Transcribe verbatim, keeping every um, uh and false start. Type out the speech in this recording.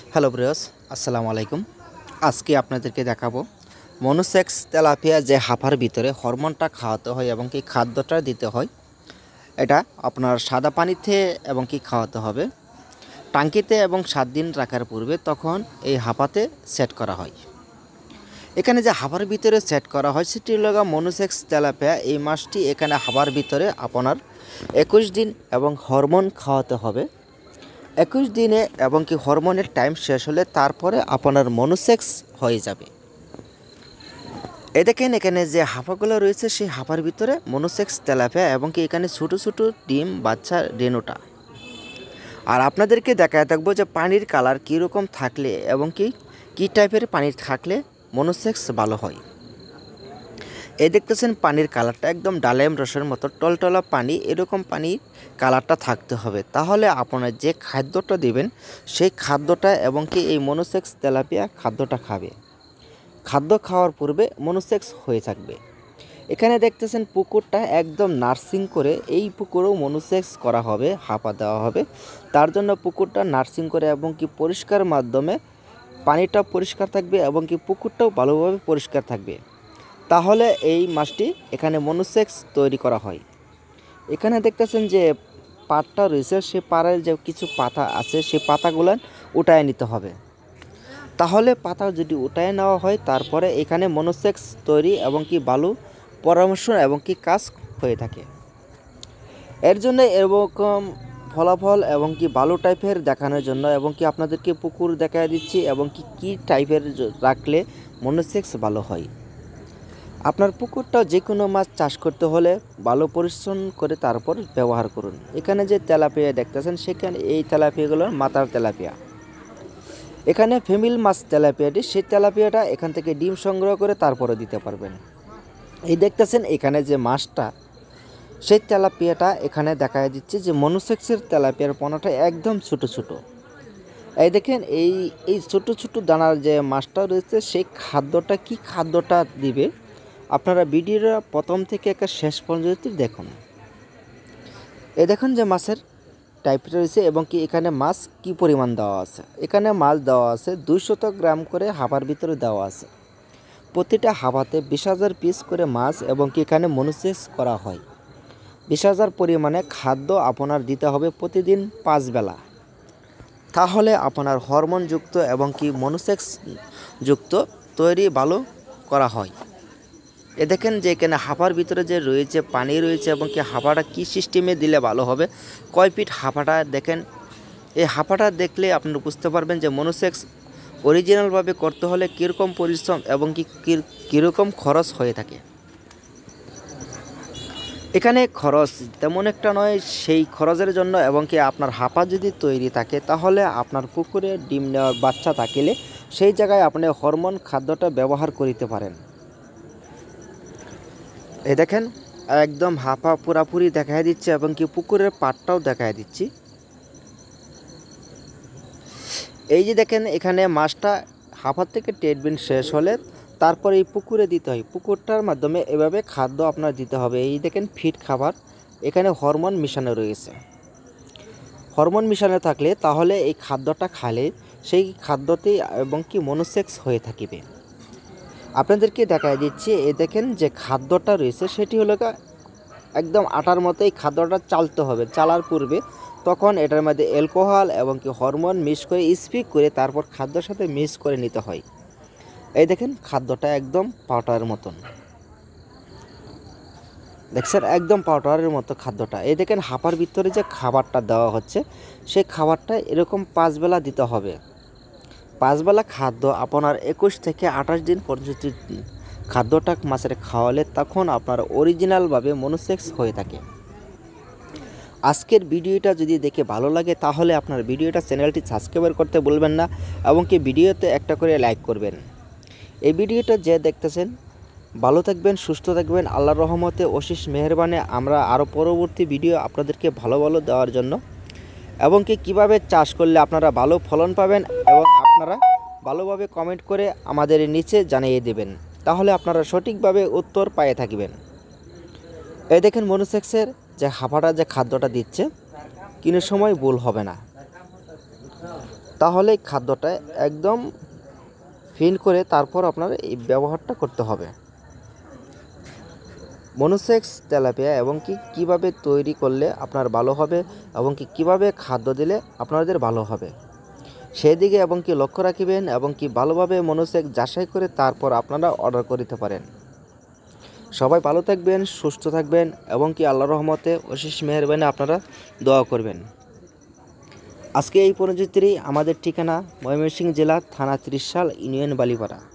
Hello ব্রিয়স, আসসালামু আলাইকুম। আজকে আপনাদেরকে দেখাবো মনোসেক্স তেলাপিয়া যে হাঁপার ভিতরে হরমোনটা খাওয়াতে হয় এবং কি খাদ্যটা দিতে হয়। এটা আপনার সাদা পানিতে এবং কি খাওয়াতে হবে টাঙ্কিতে এবং সাত দিন রাখার পূর্বে, তখন এই হাঁপাতে সেট করা হয়। এখানে যে হাঁপার ভিতরে সেট করা হয় সেটি হল মনোসেক্স তেলাপিয়া। এই মাছটি এখানে হাঁপার ভিতরে আপনার একুশ দিন এবং হরমোন খাওয়াতে হবে। একুশ দিনে এবং কি হরমোনের টাইম শেষ হলে তারপরে আপনার মনোসেক্স হয়ে যাবে। এ দেখেন এখানে যে হাঁপাগুলো রয়েছে সেই হাঁপার ভিতরে মনোসেক্স তেলাপিয়া এবং কি এখানে ছোটো ছোটো ডিম বাচ্চা রেনুটা। আর আপনাদেরকে দেখায় থাকবো যে পানির কালার কীরকম থাকলে এবং কি কী টাইপের পানি থাকলে মনোসেক্স ভালো হয়। এই দেখতেছেন পানির কালারটা একদম ডালিম রসের মতো টলটলা পানি, এরকম পানির কালারটা থাকতে হবে। তাহলে আপনার যে খাদ্যটা দিবেন সেই খাদ্যটা এবং কি এই মনোসেক্স তেলাপিয়া খাদ্যটা খাবে। খাদ্য খাওয়ার পূর্বে মনোসেক্স হয়ে থাকবে। এখানে দেখতেছেন পুকুরটা একদম নার্সিং করে, এই পুকুরেও মনোসেক্স করা হবে, হাঁপা দেওয়া হবে। তার জন্য পুকুরটা নার্সিং করে এবং কি পরিষ্কার মাধ্যমে পানিটা পরিষ্কার থাকবে এবং কি পুকুরটাও ভালোভাবে পরিষ্কার থাকবে। তাহলে এই মাছটি এখানে মনোসেক্স তৈরি করা হয়। এখানে দেখতেছেন যে পাটটা রয়েছে, সে পাড়ের যে কিছু পাতা আছে সেই পাতাগুলো উঠায় নিতে হবে। তাহলে পাতা যদি উঠায় নেওয়া হয় তারপরে এখানে মনোসেক্স তৈরি এবং কি ভালো পরামর্শ এবং কি কাজ হয়ে থাকে। এর জন্য এরকম ফলাফল এবং কি ভালো টাইপের দেখানোর জন্য এবং কি আপনাদেরকে পুকুর দেখায় দিচ্ছি এবং কি কী টাইপের রাখলে মনোসেক্স ভালো হয়। আপনার পুকুরটা যে কোনো মাছ চাষ করতে হলে ভালো পরিশ্রম করে তারপর ব্যবহার করুন। এখানে যে তেলাপিয়া দেখতেছেন সেখানে এই তেলাপিয়াগুলো মাথার তেলাপিয়া। এখানে ফিমেল মাছ তেলাপিয়াটি, সেই তেলাপিয়াটা এখান থেকে ডিম সংগ্রহ করে তারপরে দিতে পারবেন। এই দেখতেছেন এখানে যে মাছটা সেই তেলাপিয়াটা এখানে দেখা দিচ্ছে যে মনোসেক্সের তেলাপিয়ার পোনাটা একদম ছোটো ছোটো। এই দেখেন এই এই ছোটো ছোটো দানার যে মাছটা রয়েছে সেই খাদ্যটা কি খাদ্যটা দিবে আপনারা ভিডিওটা প্রথম থেকে একটা শেষ পর্যন্ত দেখুন। এই দেখুন যে মাছের টাইপটা রয়েছে এবং কি এখানে মাছ কি পরিমাণ দেওয়া আছে। এখানে মাছ দেওয়া আছে দুইশত গ্রাম করে হাঁপার ভিতরে দেওয়া আছে। প্রতিটা হাঁপাতে বিশ হাজার পিস করে মাছ এবং কি এখানে মনোসেক্স করা হয়। বিশ হাজার পরিমাণে খাদ্য আপনার দিতে হবে প্রতিদিন পাঁচ বেলা। তাহলে আপনার হরমোনযুক্ত এবং কি মনোসেক্স যুক্ত তৈরি ভালো করা হয়। এ দেখেন যে এখানে হাঁপার ভিতরে যে রয়েছে পানি রয়েছে এবং কি হাঁপাটা কী সিস্টেমে দিলে ভালো হবে, কয় ফিট হাঁপাটা দেখেন। এই হাঁপাটা দেখলে আপনারা বুঝতে পারবেন যে মনোসেক্স অরিজিনালভাবে করতে হলে কীরকম পরিশ্রম এবং কি কীরকম খরচ হয়ে থাকে। এখানে খরচ তেমন একটা নয়, সেই খরচের জন্য এবং কি আপনার হাঁপা যদি তৈরি থাকে তাহলে আপনার পুকুরে ডিম নেওয়ার বাচ্চা থাকিলে সেই জায়গায় আপনি হরমোন খাদ্যটা ব্যবহার করিতে পারেন। এই দেখেন একদম হাঁপা পুরাপুরি দেখায় দিচ্ছে এবং কি পুকুরের পাটটাও দেখায় দিচ্ছি। এই যে দেখেন এখানে মাছটা হাঁপার থেকে ট্রিটমেন্ট শেষ হলে তারপরে এই পুকুরে দিতে হয়। পুকুরটার মাধ্যমে এভাবে খাদ্য আপনার দিতে হবে। এই দেখেন ফিট খাবার, এখানে হরমোন মিশানো রয়েছে। হরমোন মিশানো থাকলে তাহলে এই খাদ্যটা খালে সেই খাদ্যতেই এবং কি মনোসেক্স হয়ে থাকিবে। আপনাদেরকে দেখায় দিচ্ছি, এই দেখেন যে খাদ্যটা রয়েছে সেটি হলো একদম আটার মতো। এই খাদ্যটা চালতে হবে, চালার পূর্বে তখন এটার মধ্যে অ্যালকোহল এবং কি হরমোন মিক্স করে স্পিক করে তারপর খাদ্যের সাথে মিক্স করে নিতে হয়। এই দেখেন খাদ্যটা একদম পাউডারের মতন, দেখছেন একদম পাউডারের মতো খাদ্যটা। এই দেখেন হাঁপার ভিতরে যে খাবারটা দেওয়া হচ্ছে সেই খাবারটা এরকম পাঁচ বেলা দিতে হবে। পাঁচ বেলা খাদ্য আপনার একুশ থেকে আঠাশ দিন পর্যন্ত খাদ্যটা মাছের খাওয়ালে তখন আপনার অরিজিনালভাবে মনোসেক্স হয়ে থাকে। আজকের ভিডিওটা যদি দেখে ভালো লাগে তাহলে আপনার ভিডিওটা চ্যানেলটি সাবস্ক্রাইব করতে বলবেন না এবং কি ভিডিওতে একটা করে লাইক করবেন। এই ভিডিওটা যে দেখতেছেন ভালো থাকবেন, সুস্থ থাকবেন, আল্লাহর রহমতে অশেষ মেহেরবানি। আমরা আরও পরবর্তী ভিডিও আপনাদেরকে ভালো ভালো দেওয়ার জন্য এবং কি কীভাবে চাষ করলে আপনারা ভালো ফলন পাবেন এবং আপনারা ভালোভাবে কমেন্ট করে আমাদের নিচে জানিয়ে দেবেন, তাহলে আপনারা সঠিকভাবে উত্তর পেয়ে থাকবেন। এই দেখেন মনোসেক্সের যে হাঁপাটা যে খাদ্যটা দিচ্ছে কোনো সময় ভুল হবে না। তাহলে খাদ্যটা একদম ফিন করে তারপর আপনার এই ব্যবহারটা করতে হবে। মনোসেক্স তেলাপিয়া এবং কি কীভাবে তৈরি করলে আপনার ভালো হবে এবং কি কীভাবে খাদ্য দিলে আপনাদের ভালো হবে সেই দিকে এবং কি লক্ষ্য রাখিবেন এবং কি ভালোভাবে মনোসেক্স যাচাই করে তারপর আপনারা অর্ডার করতে পারেন। সবাই ভালো থাকবেন, সুস্থ থাকবেন এবং কি আল্লাহর রহমতে অশেষ মেহেরবানি আপনারা দোয়া করবেন। আজকে এই পর্যন্তই। আমাদের ঠিকানা ময়মনসিংহ জেলা, থানা ত্রিশাল, ইউনিয়ন বালিপাড়া।